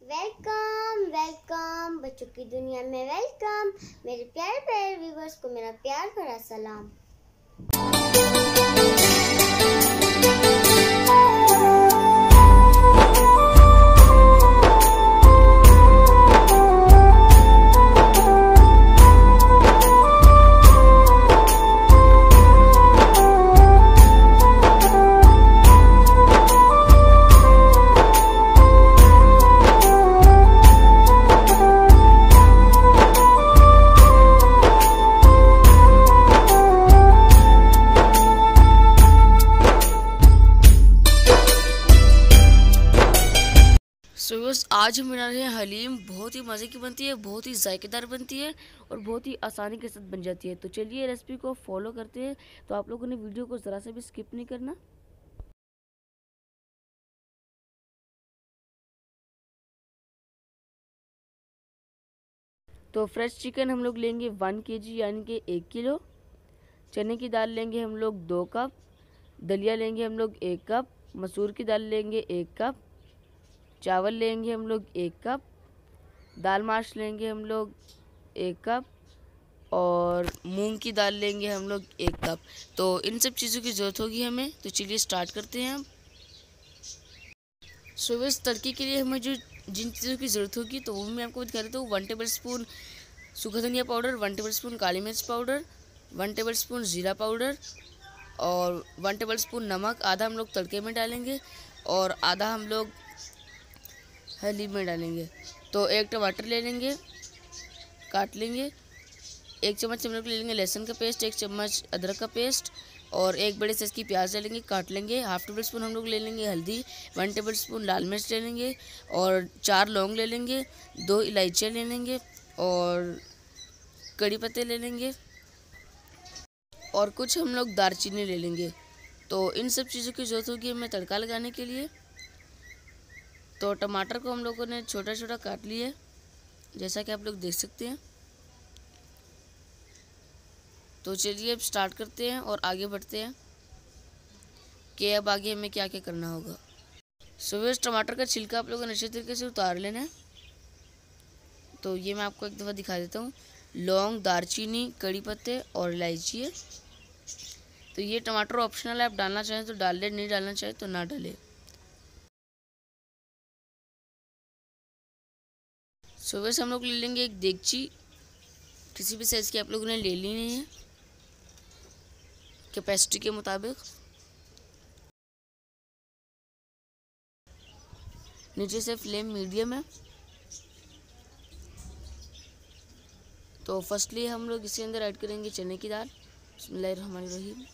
Welcome welcome बच्चों की दुनिया में वेलकम। मेरे प्यारे प्यारे व्यूवर्स को मेरा प्यार भरा सलाम। सो बस आज हम बना रहे हैं हलीम। बहुत ही मज़े की बनती है, बहुत ही जायकेदार बनती है और बहुत ही आसानी के साथ बन जाती है। तो चलिए रेसिपी को फॉलो करते हैं। तो आप लोगों ने वीडियो को ज़रा सा भी स्किप नहीं करना। तो फ्रेश चिकन हम लोग लेंगे 1 kg यानी कि 1 किलो। चने की दाल लेंगे हम लोग 2 कप। दलिया लेंगे हम लोग 1 कप। मसूर की दाल लेंगे 1 कप। चावल लेंगे हम लोग 1 कप। दाल माश लेंगे हम लोग 1 कप और मूंग की दाल लेंगे हम लोग 1 कप। तो इन सब चीज़ों की ज़रूरत होगी हमें। तो चलिए स्टार्ट करते हैं हम। सुबह इस तड़के के लिए हमें जो जिन चीज़ों की ज़रूरत होगी तो वो मैं आपको दिखा देता हूँ। 1 टेबल स्पून सूखा धनिया पाउडर, 1 टेबल स्पून काली मिर्च पाउडर, 1 टेबल स्पून ज़ीरा पाउडर और 1 टेबल स्पून नमक। आधा हम लोग तड़के में डालेंगे और आधा हम लोग हल्दी में डालेंगे। तो 1 टमाटर ले लेंगे, काट लेंगे। 1 चम्मच हम लोग ले लेंगे लहसुन का पेस्ट, 1 चम्मच अदरक का पेस्ट और 1 बड़े साइज़ की प्याज ले लेंगे, काट लेंगे। हाफ टेबल स्पून हम लोग ले लेंगे हल्दी, 1 टेबल स्पून लाल मिर्च ले लेंगे और 4 लौंग ले लेंगे, 2 इलायचियाँ ले लेंगे और कड़ी पत्ते ले लेंगे और कुछ हम लोग दालचीनी ले लेंगे। तो इन सब चीज़ों की ज़रूरत होगी हमें तड़का लगाने के लिए। तो टमाटर को हम लोगों ने छोटा छोटा काट लिया है, जैसा कि आप लोग देख सकते हैं। तो चलिए अब स्टार्ट करते हैं और आगे बढ़ते हैं कि अब आगे हमें क्या क्या करना होगा। सुबह इस टमाटर का छिलका आप लोगों ने अच्छे तरीके से उतार लेना है। तो ये मैं आपको एक दफ़ा दिखा देता हूँ। लौंग, दालचीनी, कड़ी पत्ते और इलायची है। तो ये टमाटर ऑप्शनल है, आप डालना चाहें तो डाल लें, नहीं डालना चाहें तो ना डालें। सुबह से हम लोग ले लेंगे एक देगची, किसी भी साइज़ की आप लोगों ने ले लेनी है कैपेसिटी के मुताबिक। नीचे से फ्लेम मीडियम है। तो फर्स्टली हम लोग इसके अंदर ऐड करेंगे चने की दाल। बिस्मिल्लाहिर्रहमानिर्रहीम।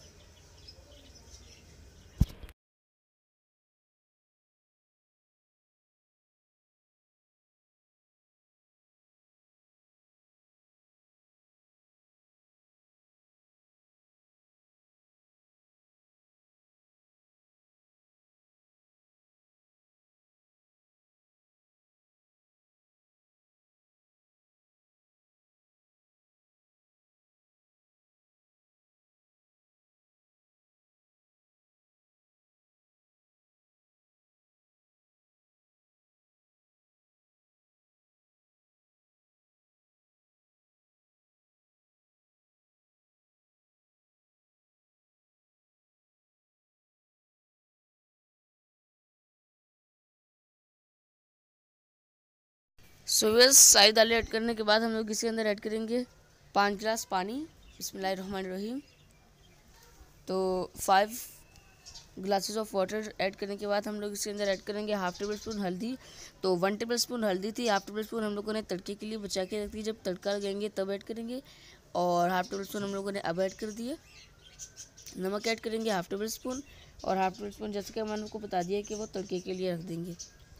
सुबह सारी दालें ऐड करने के बाद हम लोग इसके अंदर ऐड करेंगे 5 गिलास पानी। बिस्मिल्लाहिर्रहमानिर्रहीम। तो 5 ग्लासेस ऑफ वाटर ऐड करने के बाद हम लोग इसके अंदर ऐड करेंगे हाफ टेबल स्पून हल्दी। तो 1 टेबल स्पून हल्दी थी, हाफ टेबल स्पून हम लोगों ने तड़के के लिए बचा के रख दी, जब तड़का लगाएंगे तब ऐड करेंगे। और हाफ टेबल स्पून हम लोगों ने अब ऐड कर दिया। नमक ऐड करेंगे हाफ टेबल स्पून और हाफ टेबल स्पून जैसे कि मैंने आपको बता दिया कि वो तड़के के लिए रख देंगे।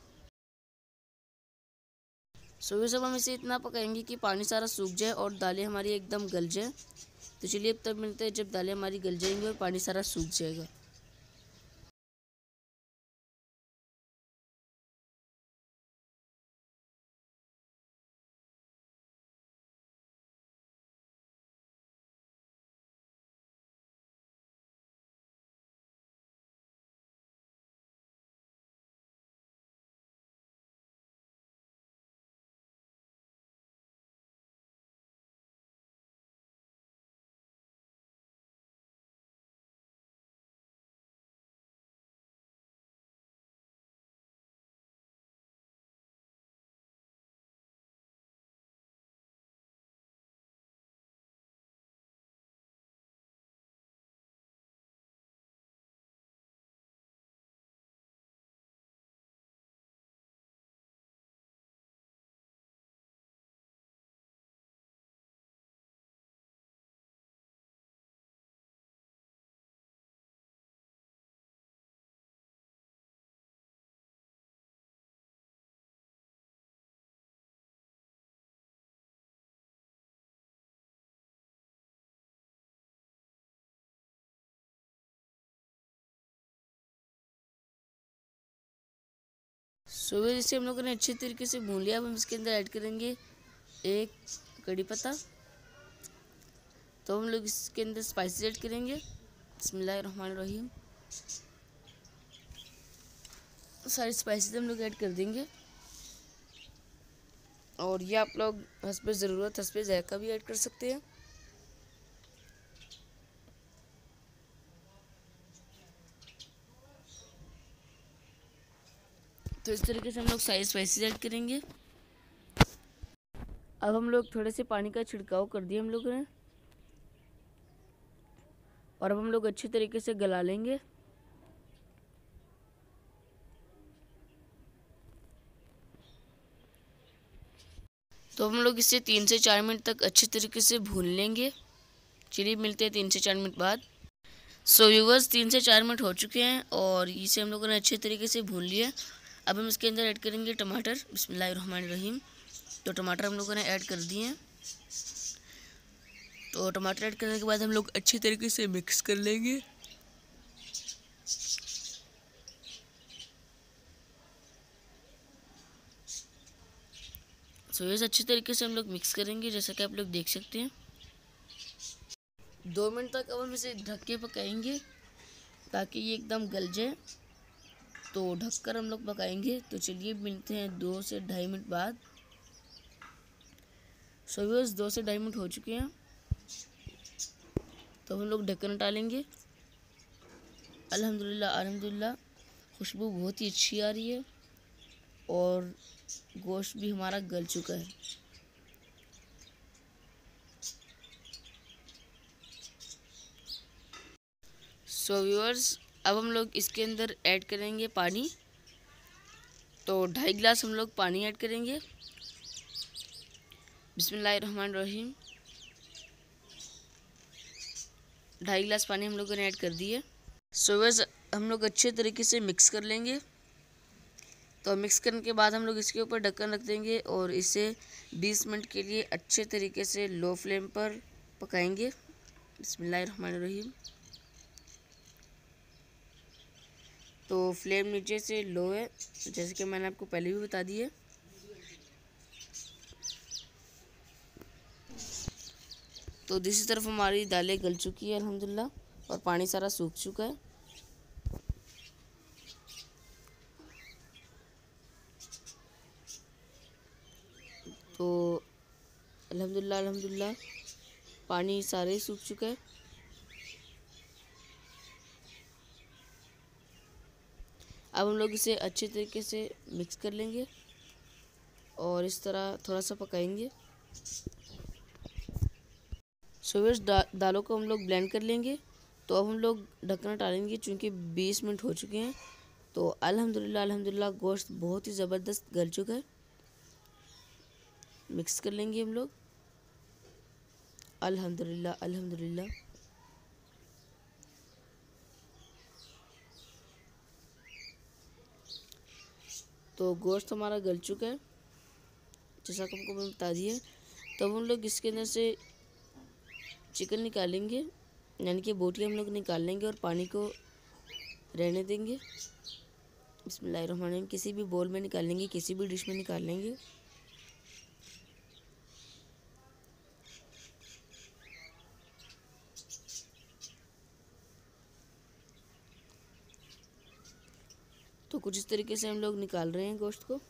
सुबह सब हम इसे इतना पकाएंगे कि पानी सारा सूख जाए और दालें हमारी एकदम गल जाए। तो चलिए अब तब मिलते हैं जब दालें हमारी गल जाएंगी और पानी सारा सूख जाएगा। सो इसे हम लोगों ने अच्छे तरीके से भून लिया। अब हम इसके अंदर ऐड करेंगे एक कड़ी पत्ता। तो हम लोग इसके अंदर स्पाइसेस ऐड करेंगे। बिस्मिल्लाहिर्रहमानिर्रहीम। सारी स्पाइसेस हम लोग ऐड कर देंगे। और ये आप लोग हस्बे ज़रूरत हस्बे ज़ायका भी ऐड कर सकते हैं। तो इस तरीके से हम लोग सारी स्पाइसेस ऐड करेंगे। अब हम लोग थोड़े से पानी का छिड़काव कर दिया हम लोगों ने, और अब हम लोग अच्छे तरीके से गला लेंगे। तो हम लोग इसे 3 से 4 मिनट तक अच्छे तरीके से भून लेंगे। चलिए मिलते हैं 3 से 4 मिनट बाद। सो व्यूवर्स 3 से 4 मिनट हो चुके हैं और इसे हम लोगों ने अच्छे तरीके से भून लिया। अब हम इसके अंदर ऐड करेंगे टमाटर। बिस्मिल्लाहिर्रहमानिर्रहीम। तो टमाटर हम लोगों ने ऐड कर दिए हैं। तो टमाटर ऐड करने के बाद हम लोग अच्छे तरीके से मिक्स कर लेंगे। सो ये अच्छे तरीके से हम लोग मिक्स करेंगे, जैसा कि आप लोग देख सकते हैं। 2 मिनट तक अब हम इसे ढक के पकाएंगे ताकि ये एकदम गल जाए। तो ढककर हम लोग पकाएंगे। तो चलिए मिलते हैं 2 से 2.5 मिनट बाद। सो व्यूअर्स 2 से 2.5 मिनट हो चुके हैं। तो हम लोग ढक्कन डालेंगे। अल्हम्दुलिल्लाह अल्हम्दुलिल्लाह खुशबू बहुत ही अच्छी आ रही है और गोश्त भी हमारा गल चुका है। सो व्यूअर्स अब हम लोग इसके अंदर ऐड करेंगे पानी। तो 2.5 गिलास हम लोग पानी ऐड करेंगे। बिस्मिल्लाहिर्रहमानिर्रहीम। 2.5 गिलास पानी हम लोगों ने ऐड कर दिए। सो व्यूअर्स हम लोग अच्छे तरीके से मिक्स कर लेंगे। तो मिक्स करने के बाद हम लोग इसके ऊपर ढक्कन रख देंगे और इसे 20 मिनट के लिए अच्छे तरीके से लो फ्लेम पर पकाएंगे। बिस्मिल्लाहिर्रहमानिर्रहीम। तो फ्लेम नीचे से लो है, जैसे कि मैंने आपको पहले भी बता दिया। तो दूसरी तरफ हमारी दालें गल चुकी है अल्हम्दुलिल्लाह और पानी सारा सूख चुका है। तो अल्हम्दुलिल्लाह अल्हम्दुलिल्लाह पानी सारे सूख चुका है। अब हम लोग इसे अच्छे तरीके से मिक्स कर लेंगे और इस तरह थोड़ा सा पकाएंगे। सो दालों को हम लोग ब्लेंड कर लेंगे। तो अब हम लोग ढक्कन डालेंगे चूँकि 20 मिनट हो चुके हैं। तो अल्हम्दुलिल्लाह अल्हम्दुलिल्लाह गोश्त बहुत ही ज़बरदस्त गल चुका है। मिक्स कर लेंगे हम लोग। अल्हम्दुलिल्लाह अल्हम्दुलिल्लाह। तो गोश्त हमारा गल चुका है, जैसा कि हमको मैंने बता दिया। तो अब हम लोग इसके अंदर से चिकन निकालेंगे, यानी कि बोटी हम लोग निकाल लेंगे और पानी को रहने देंगे। बिस्मिल्लाहिर्रहमानिर्रहीम। किसी भी बोल में निकाल लेंगे, किसी भी डिश में निकाल लेंगे। तो कुछ इस तरीके से हम लोग निकाल रहे हैं गोश्त को।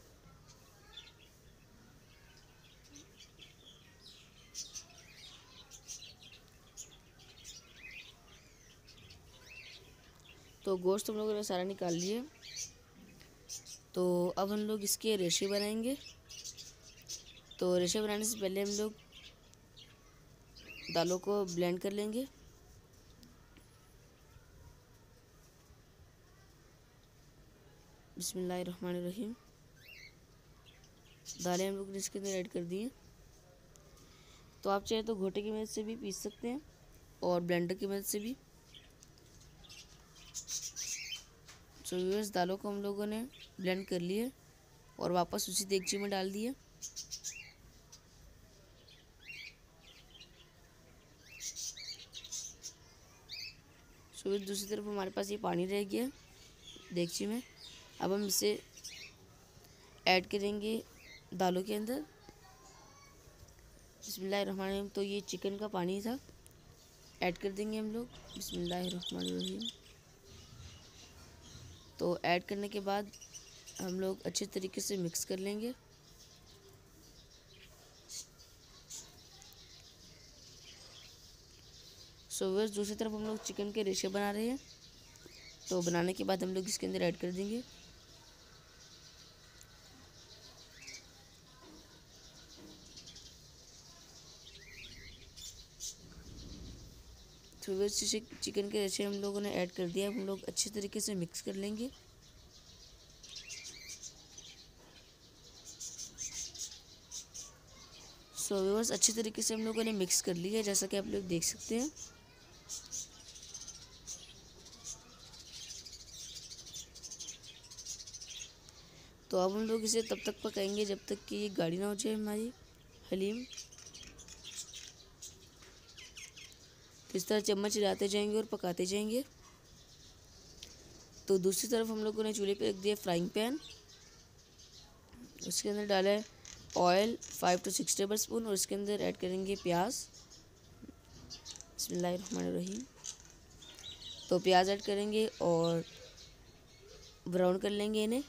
तो गोश्त हम लोगों ने सारा निकाल लिया। तो अब हम लोग इसके रेशे बनाएंगे। तो रेशे बनाने से पहले हम लोग दालों को ब्लेंड कर लेंगे। बिस्मिल्लाहिर्रहमानिर्रहीम। दालें हम लोग ने इसके अंदर ऐड कर दी हैं। तो आप चाहे तो घोटे की मदद से भी पीस सकते हैं और ब्लेंडर की मदद से भी। तो व्यूअर्स दालों को हम लोगों ने ब्लेंड कर लिया और वापस उसी देगची में डाल दिया। तो दूसरी तरफ हमारे पास ये पानी रह गया देगची में। अब हम इसे ऐड करेंगे दालों के अंदर। बिस्मिल्लाहिर्रहमानिर्रहीम। तो ये चिकन का पानी था, ऐड कर देंगे हम लोग। बिस्मिल्लाहिर्रहमानिर्रहीम। तो ऐड करने के बाद हम लोग अच्छे तरीके से मिक्स कर लेंगे। व्यूअर्स, दूसरी तरफ हम लोग चिकन के रेशे बना रहे हैं। तो बनाने के बाद हम लोग इसके अंदर ऐड कर देंगे। तो व्यूअर्स, चिकन के रेशे हम लोगों ने ऐड कर दिया। हम लोग अच्छे तरीके से मिक्स कर लेंगे। व्यूअर्स, अच्छे तरीके से हम लोगों ने मिक्स कर लिया है, जैसा कि आप लोग देख सकते हैं। तो अब हम लोग इसे तब तक पकाएंगे जब तक कि ये गाढ़ी ना हो जाए हमारी हलीम। तो इस तरह चम्मच हिलाते जाएंगे और पकाते जाएंगे। तो दूसरी तरफ हम लोगों ने चूल्हे पे रख दिया फ्राइंग पैन। उसके अंदर डाला है ऑयल 5 to 6 टेबल स्पून और इसके अंदर ऐड करेंगे प्याज। बिस्मिल्लाहिर्रहमानिर्रहीम। तो प्याज ऐड करेंगे और ब्राउन कर लेंगे इन्हें।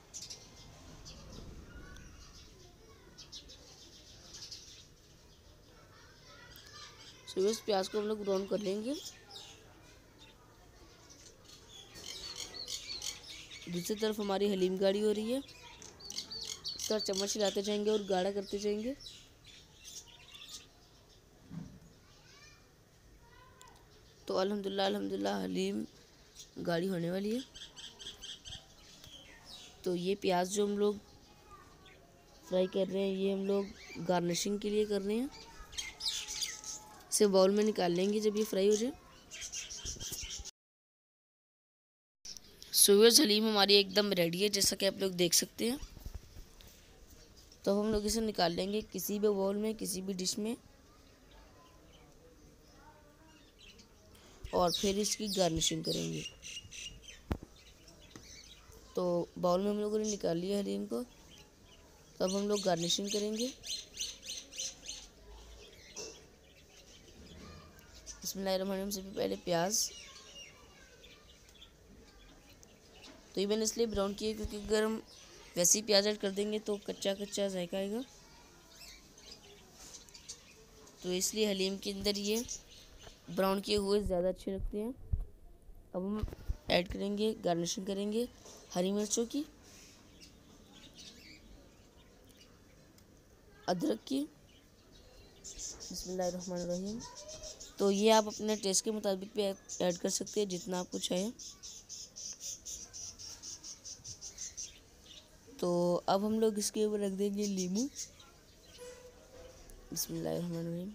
तो इस प्याज को हम लोग ब्राउन कर लेंगे। दूसरी तरफ हमारी हलीम गाढ़ी हो रही है। इस तरह चम्मच हिलाते जाएंगे और गाढ़ा करते जाएंगे। तो अल्हम्दुलिल्लाह हलीम गाढ़ी होने वाली है। तो ये प्याज जो हम लोग फ्राई कर रहे हैं, ये हम लोग गार्निशिंग के लिए कर रहे हैं। इसे बाउल में निकाल लेंगे जब ये फ्राई हो जाए। व्यूअर्स, हलीम हमारी एकदम रेडी है, जैसा कि आप लोग देख सकते हैं। तो हम लोग इसे निकाल लेंगे किसी भी बाउल में, किसी भी डिश में, और फिर इसकी गार्निशिंग करेंगे। तो बाउल में हम लोगों ने निकाल लिया हलीम को। तो अब हम लोग गार्निशिंग करेंगे। बिस्मिल्लाहिर्रहमानिर्रहीम। सबसे पहले प्याज। तो ये मैंने इसलिए ब्राउन किया क्योंकि अगर हम वैसे ही प्याज ऐड कर देंगे तो कच्चा कच्चा जायका आएगा। तो इसलिए हलीम के अंदर ये ब्राउन किए हुए ज़्यादा अच्छे लगते हैं। अब हम ऐड करेंगे, गार्निशिंग करेंगे हरी मिर्चों की, अदरक की। बिस्मिल्लाहिर्रहमानिर्रहीम। तो ये आप अपने टेस्ट के मुताबिक भी ऐड कर सकते हैं, जितना आपको चाहे। तो अब हम लोग इसके ऊपर रख देंगे नींबू। बिस्मिल्लाहिर्रहमानिर्रहीम।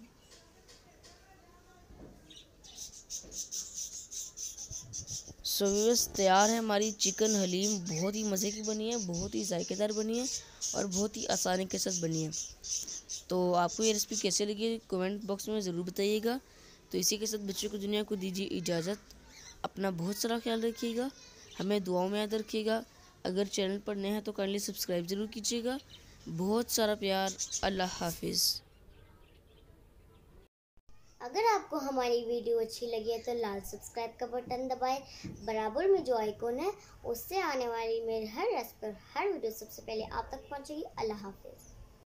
व्यूअर्स, तैयार है हमारी चिकन हलीम। बहुत ही मज़े की बनी है, बहुत ही जायकेदार बनी है और बहुत ही आसानी के साथ बनी है। तो आपको ये रेसिपी कैसे लगी कमेंट बॉक्स में ज़रूर बताइएगा। तो इसी के साथ बच्चों को दुनिया को दीजिए इजाज़त। अपना बहुत सारा ख्याल रखिएगा, हमें दुआओं में याद रखिएगा। अगर चैनल पर नए हैं तो काइंडली सब्सक्राइब ज़रूर कीजिएगा। बहुत सारा प्यार। अल्लाह हाफिज़। अगर आपको हमारी वीडियो अच्छी लगी है तो लाल सब्सक्राइब का बटन दबाएं। बराबर में जो आइकॉन है उससे आने वाली मेरी हर रेसिपी, हर वीडियो सबसे पहले आप तक पहुंचेगी। अल्लाह हाफिज़।